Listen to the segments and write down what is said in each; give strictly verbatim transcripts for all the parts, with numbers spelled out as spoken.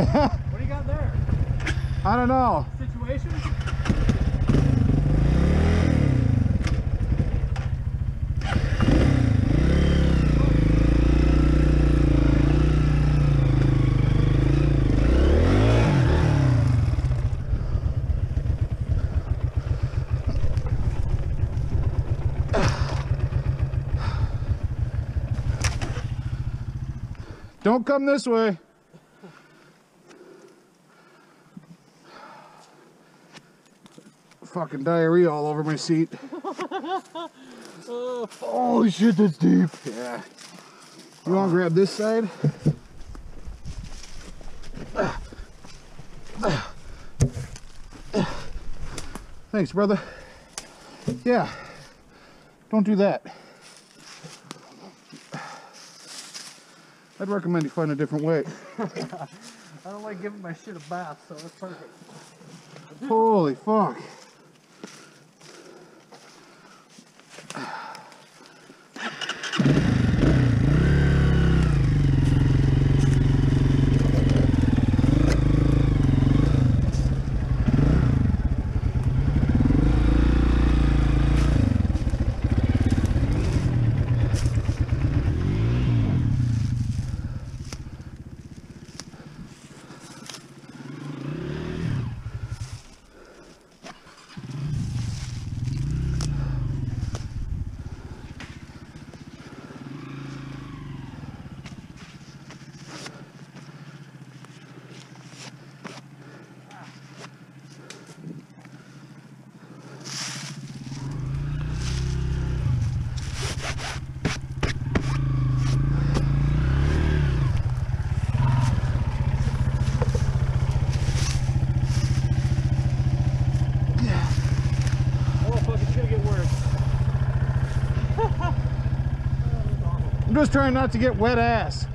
What do you got there? I don't know. Situation? Don't come this way. Fucking diarrhea all over my seat. Oh, holy shit, that's deep. Yeah. You want to grab this side? Thanks, brother. Yeah. Don't do that. I'd recommend you find a different way. I don't like giving my shit a bath, so that's perfect. Holy fuck. I'm just trying not to get wet ass.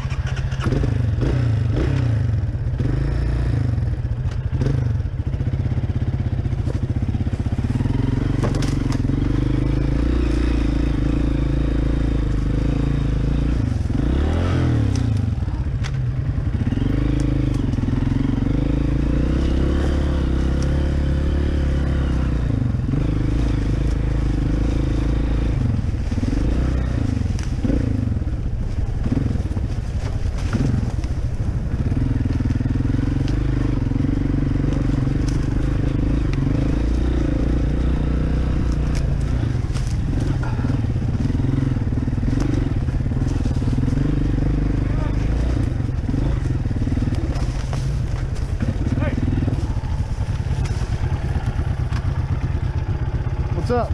What's up?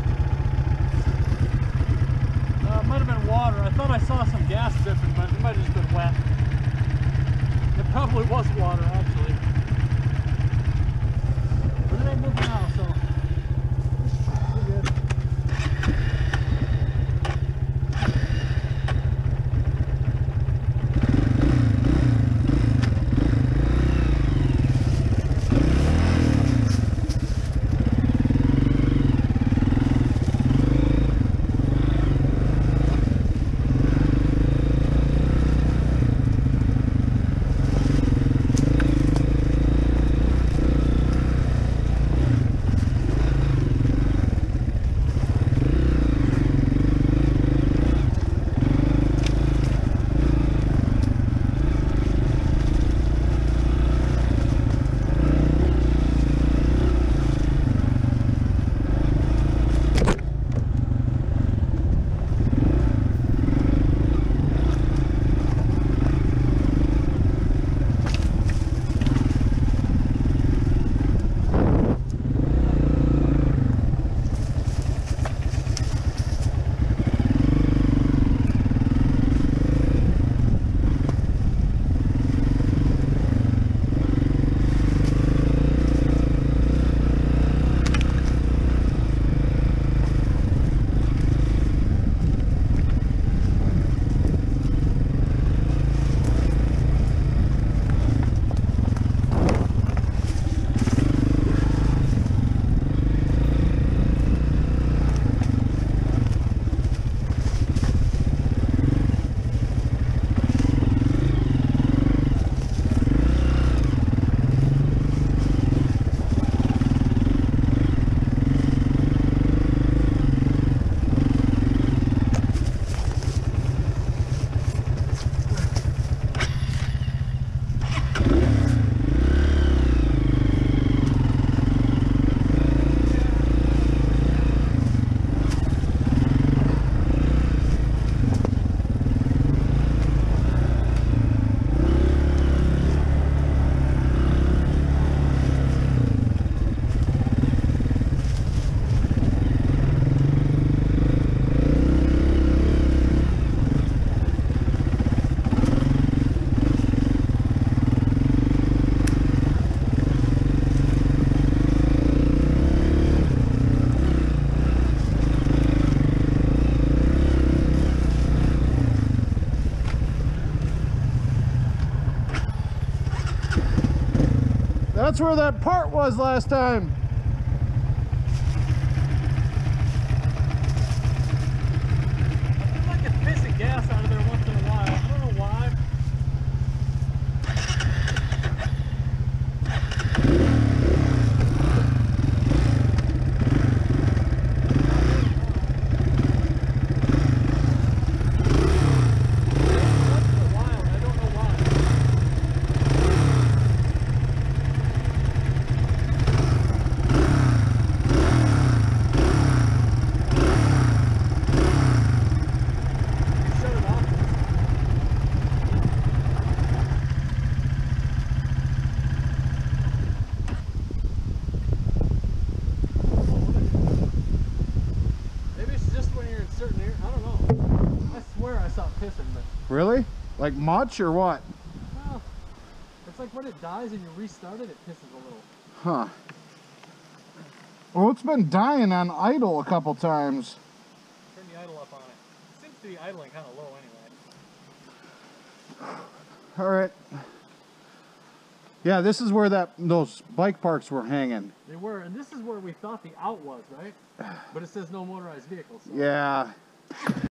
Uh, it might have been water. I thought I saw some gas dripping, but it might have just been wet. It probably was water, actually. But it ain't moving now, so we're good. That's where that part was last time. I feel like it's pissing gas out of there once in a while. I don't know why. Really? Like much or what? Well, it's like when it dies and you restart it, it pisses a little. Huh. Well, it's been dying on idle a couple times. Turn the idle up on it. It seems to be idling kind of low anyway. All right. Yeah, this is where that those bike parks were hanging. They were, and this is where we thought the out was, right? But it says no motorized vehicles. So. Yeah.